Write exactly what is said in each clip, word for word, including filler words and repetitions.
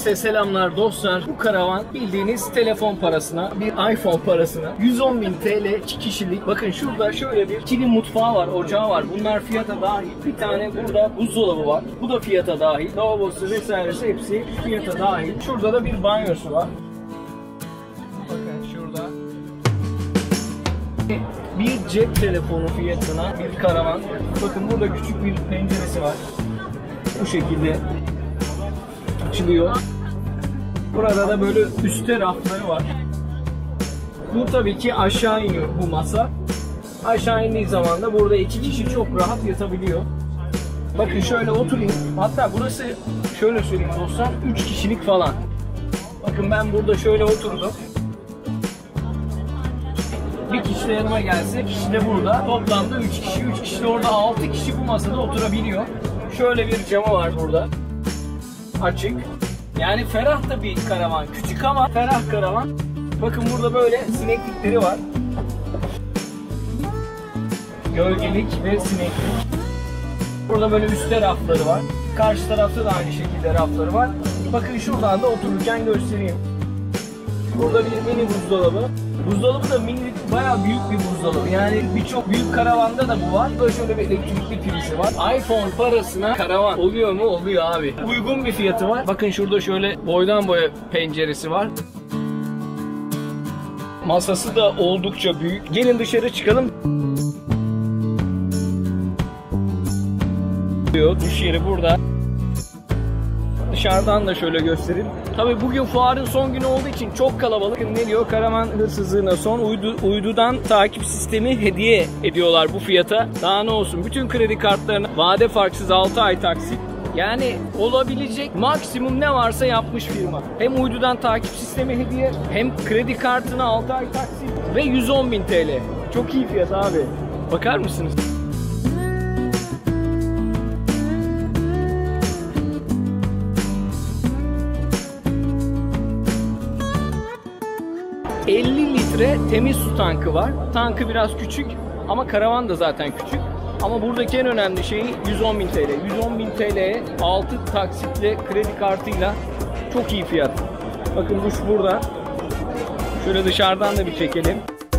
Herkese selamlar dostlar. Bu karavan bildiğiniz telefon parasına, bir iPhone parasına yüz on bin T L iki kişilik. Bakın şurada şöyle bir kilim mutfağı var, ocağı var. Bunlar fiyata dahil. Bir tane burada buzdolabı var. Bu da fiyata dahil. Lavabosu vesairesi hepsi fiyata dahil. Şurada da bir banyosu var. Bakın şurada. Bir cep telefonu fiyatına bir karavan. Bakın burada küçük bir penceresi var. Bu şekilde açılıyor. Burada da böyle üstte rafları var. Bu tabii ki aşağı iniyor bu masa. Aşağı indiği zaman da burada iki kişi çok rahat yatabiliyor. Bakın şöyle oturayım. Hatta burası şöyle söyleyeyim dostlar, üç kişilik falan. Bakın ben burada şöyle oturdum. Bir kişi de yanıma gelse, kişi de burada. Toplamda üç kişi, üç kişi de orada, altı kişi bu masada oturabiliyor. Şöyle bir camı var burada. Açık. Yani ferah da bir karavan. Küçük ama ferah karavan. Bakın burada böyle sineklikleri var. Gölgelik ve sineklik. Burada böyle üstte rafları var. Karşı tarafta da aynı şekilde rafları var. Bakın şuradan da otururken göstereyim. Burada bir mini buzdolabı. Buzdolabı da mini, bayağı büyük bir buzdolabı. Yani birçok büyük karavanda da bu var. Böyle şöyle bir elektrikli prizi var. iPhone parasına karavan oluyor mu? Oluyor abi. Uygun bir fiyatı var. Bakın şurada şöyle boydan boya penceresi var. Masası da oldukça büyük. Gelin dışarı çıkalım. Düş yeri burada. Dışarıdan da şöyle göstereyim. Tabii bugün fuarın son günü olduğu için çok kalabalık. Ne diyor? Karavan hırsızlığına son. Uydu, uydudan takip sistemi hediye ediyorlar bu fiyata. Daha ne olsun? Bütün kredi kartlarına vade farksız altı ay taksit. Yani olabilecek maksimum ne varsa yapmış firma. Hem uydudan takip sistemi hediye, hem kredi kartına altı ay taksit ve yüz on bin T L. Çok iyi fiyat abi. Bakar mısınız? elli litre temiz su tankı var. Tankı biraz küçük ama karavan da zaten küçük. Ama buradaki en önemli şey yüz on bin T L. yüz on bin T L'ye altı taksitle kredi kartıyla çok iyi fiyat. Bakın duş burada. Şöyle dışarıdan da bir çekelim.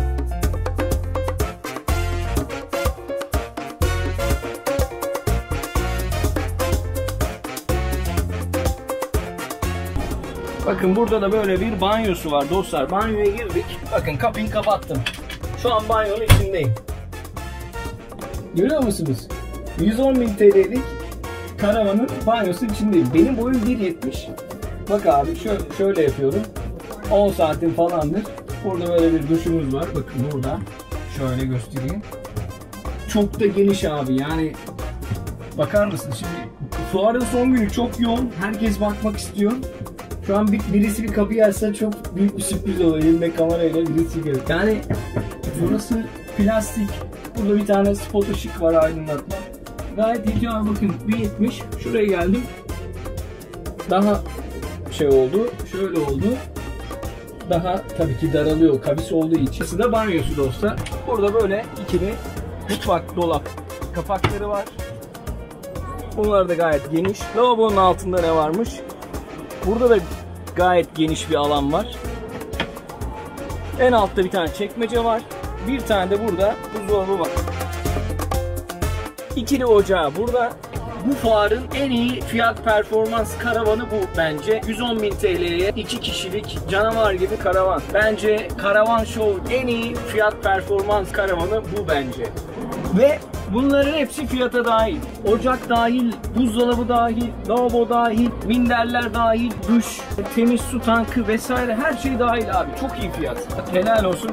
Bakın burada da böyle bir banyosu var dostlar. Banyoya girdik. Bakın kapıyı kapattım. Şu an banyonun içindeyim. Görüyor musunuz? yüz on bin T L'lik karavanın banyosu içindeyim. Benim boyum bir yetmiş. Bak abi şöyle, şöyle yapıyorum. on saatim falandır. Burada böyle bir duşumuz var. Bakın burada. Şöyle göstereyim. Çok da geniş abi. Yani bakar mısınız? Şimdi fuarın son günü çok yoğun. Herkes bakmak istiyor. Şu an bir, birisi bir kapıyı açsa çok büyük bir sürpriz olur. Elinde kamerayla birisi gelir. Yani burası plastik. Burada bir tane spot ışık var, aydınlatma. Gayet iyi. Bakın bir yetmiş. Şuraya geldim. Daha şey oldu. Şöyle oldu. Daha tabii ki daralıyor. Kabis olduğu için. Burası da banyosu dostlar. Burada böyle ikili mutfak dolap kapakları var. Bunlar da gayet geniş. Lavabonun altında ne varmış? Burada da gayet geniş bir alan var. En altta bir tane çekmece var. Bir tane de burada buzdolabı var. İkili ocağı burada. Bu fuarın en iyi fiyat performans karavanı bu bence. yüz on bin T L'ye iki kişilik canavar gibi karavan. Bence Karavan Show en iyi fiyat performans karavanı bu bence. Ve bunların hepsi fiyata dahil. Ocak dahil, buzdolabı dahil, lavabo dahil, minderler dahil, duş, temiz su tankı vesaire, her şey dahil abi. Çok iyi fiyat. Helal olsun.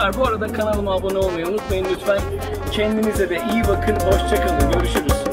kadar. Bu arada kanalıma abone olmayı unutmayın lütfen. Kendinize de iyi bakın. Hoşça kalın. Görüşürüz.